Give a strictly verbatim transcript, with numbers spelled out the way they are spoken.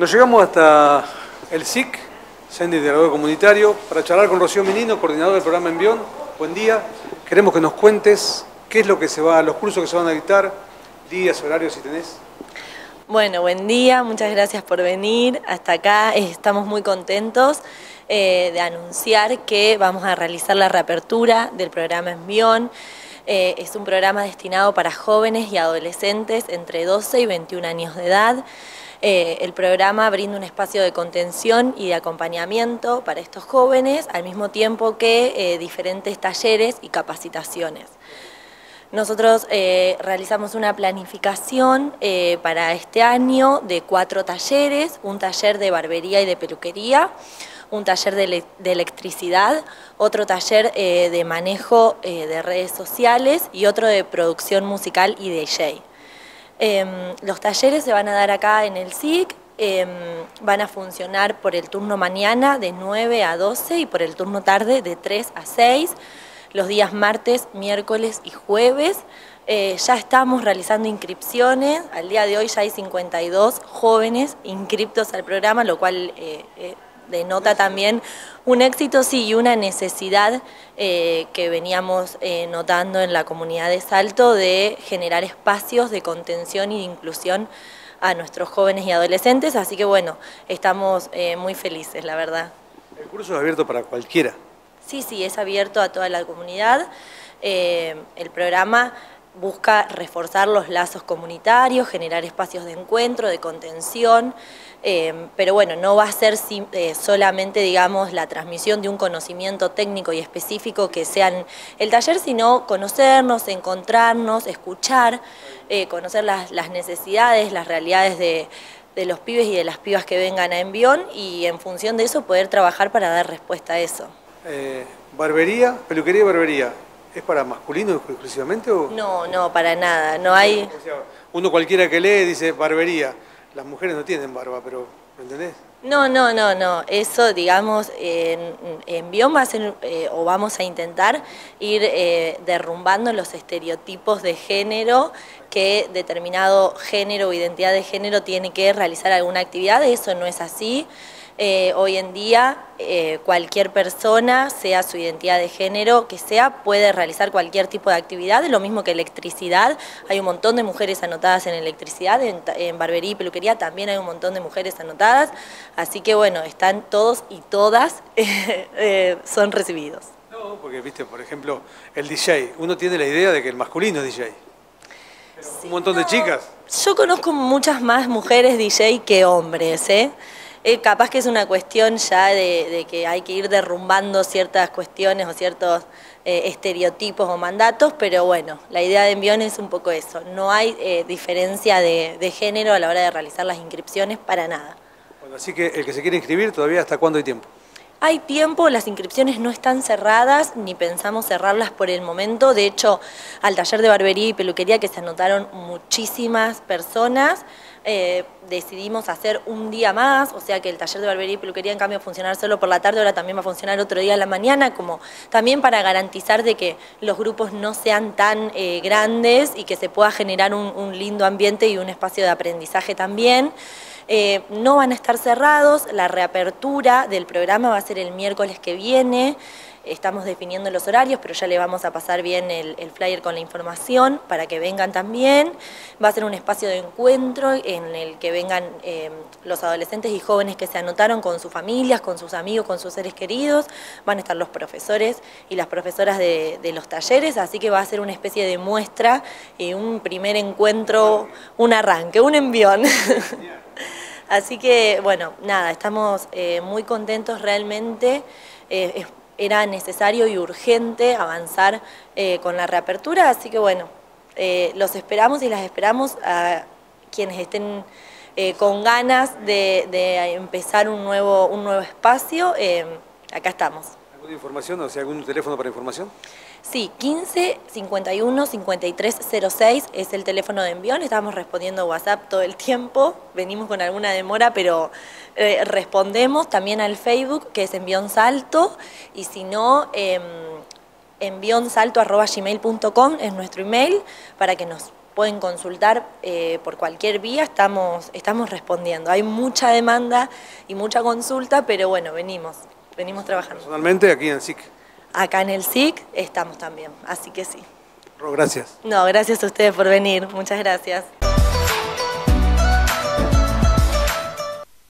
Nos llegamos hasta el S I C, Centro Integrador Comunitario, para charlar con Rocío Minino, coordinador del programa Envión. Buen día. Queremos que nos cuentes qué es lo que se va, los cursos que se van a dictar, días, horarios, si tenés. Bueno, buen día, muchas gracias por venir hasta acá. Estamos muy contentos eh, de anunciar que vamos a realizar la reapertura del programa Envión. Eh, es un programa destinado para jóvenes y adolescentes entre doce y veintiún años de edad. Eh, el programa brinda un espacio de contención y de acompañamiento para estos jóvenes, al mismo tiempo que eh, diferentes talleres y capacitaciones. Nosotros eh, realizamos una planificación eh, para este año de cuatro talleres, un taller de barbería y de peluquería, un taller de, ele de electricidad, otro taller eh, de manejo eh, de redes sociales y otro de producción musical y D J. Eh, los talleres se van a dar acá en el S I C, eh, van a funcionar por el turno mañana de nueve a doce y por el turno tarde de tres a seis. Los días martes, miércoles y jueves. Eh, ya estamos realizando inscripciones, al día de hoy ya hay cincuenta y dos jóvenes inscriptos al programa, lo cual eh, eh, denota también un éxito, sí, y una necesidad eh, que veníamos eh, notando en la comunidad de Salto de generar espacios de contención y de inclusión a nuestros jóvenes y adolescentes, así que bueno, estamos eh, muy felices, la verdad. El curso es abierto para cualquiera. Sí, sí, es abierto a toda la comunidad. Eh, el programa busca reforzar los lazos comunitarios, generar espacios de encuentro, de contención, eh, pero bueno, no va a ser eh, solamente, digamos, la transmisión de un conocimiento técnico y específico que sea el taller, sino conocernos, encontrarnos, escuchar, eh, conocer las, las necesidades, las realidades de, de los pibes y de las pibas que vengan a Envión y en función de eso poder trabajar para dar respuesta a eso. Eh, barbería, peluquería y barbería, ¿es para masculino exclusivamente o...? No, no, para nada, no hay... O sea, uno cualquiera que lee dice barbería, las mujeres no tienen barba, pero ¿me entendés? No, no, no, no, eso digamos, en Envión va a ser, eh, o vamos a intentar ir eh, derrumbando los estereotipos de género, que determinado género o identidad de género tiene que realizar alguna actividad, eso no es así. Eh, hoy en día eh, cualquier persona, sea su identidad de género que sea, puede realizar cualquier tipo de actividad, lo mismo que electricidad. Hay un montón de mujeres anotadas en electricidad, en, en barbería y peluquería también hay un montón de mujeres anotadas, así que bueno, están todos y todas eh, eh, son recibidos. No, porque viste, por ejemplo, el D J, uno tiene la idea de que el masculino es D J. Pero sí, un montón no, de chicas. Yo conozco muchas más mujeres D J que hombres, ¿eh? Eh, capaz que es una cuestión ya de, de que hay que ir derrumbando ciertas cuestiones o ciertos eh, estereotipos o mandatos, pero bueno, la idea de Envión es un poco eso, no hay eh, diferencia de, de género a la hora de realizar las inscripciones para nada. Bueno, así que el que se quiere inscribir, ¿todavía hasta cuándo hay tiempo? Hay tiempo, las inscripciones no están cerradas, ni pensamos cerrarlas por el momento, de hecho, al taller de barbería y peluquería que se anotaron muchísimas personas, Eh, decidimos hacer un día más, o sea que el taller de barbería y peluquería en cambio va a funcionar solo por la tarde, ahora también va a funcionar otro día a la mañana, como también para garantizar de que los grupos no sean tan eh, grandes y que se pueda generar un, un lindo ambiente y un espacio de aprendizaje también. Eh, no van a estar cerrados, la reapertura del programa va a ser el miércoles que viene. Estamos definiendo los horarios, pero ya le vamos a pasar bien el, el flyer con la información para que vengan también. Va a ser un espacio de encuentro en el que vengan eh, los adolescentes y jóvenes que se anotaron con sus familias, con sus amigos, con sus seres queridos. Van a estar los profesores y las profesoras de, de los talleres, así que va a ser una especie de muestra y un primer encuentro, un arranque, un envión. Así que, bueno, nada, estamos eh, muy contentos realmente. Eh, es, Era necesario y urgente avanzar eh, con la reapertura, así que bueno, eh, los esperamos y las esperamos a quienes estén eh, con ganas de, de empezar un nuevo, un nuevo espacio, eh, acá estamos. ¿Alguna información, o sea, algún teléfono para información? Sí, quince, cincuenta y uno, cincuenta y tres cero seis es el teléfono de Envión, estamos respondiendo WhatsApp todo el tiempo, venimos con alguna demora, pero eh, respondemos también al Facebook, que es Envión Salto, y si no, eh, envionsalto arroba gmail punto com es nuestro email, para que nos pueden consultar eh, por cualquier vía, estamos, estamos respondiendo. Hay mucha demanda y mucha consulta, pero bueno, venimos, venimos trabajando. Personalmente aquí en el S I C. Acá en el S I C estamos también, así que sí. Gracias. No, gracias a ustedes por venir, muchas gracias.